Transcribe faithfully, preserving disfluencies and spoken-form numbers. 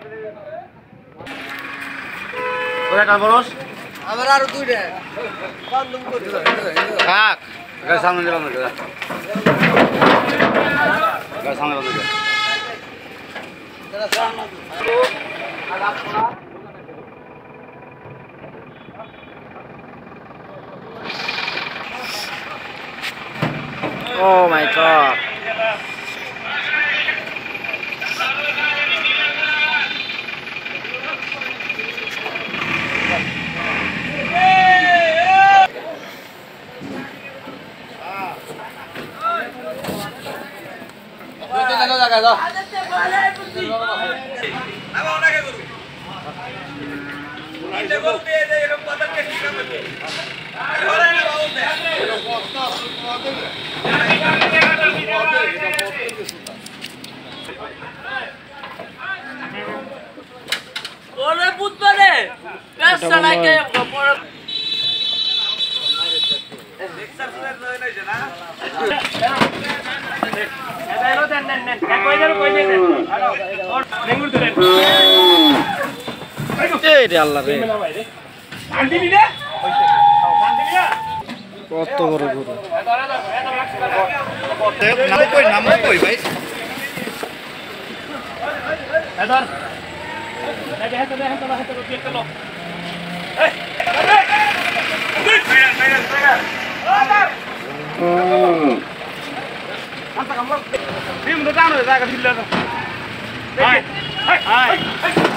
কোথায় কাল বরস আমার আরো দুইটা বান্দম করে থাক গাড়ি সামনে যাবেন না গাড়ি সামনে যাবেন না Oh my god. ওরে বুঝবারে পেছন লাগে পরে এক্সারসাইজ হয় না জানা এদাইলো দেন দেন দেন কই দেন কই দেন আর নেঙ্গুর দেন এই রে আল্লাহ রে শান্তি নি রে শান্তি নি কত বড় গরু নাম কই নাম কই ভাই এদার দেখে হেতে দেখে তো হেতে তো কেটে লো এই বাইরে বাইরে বাইরে আদার আন্তা কামড় বিম তো জানো জায়গা ঢিল দাও হাই হাই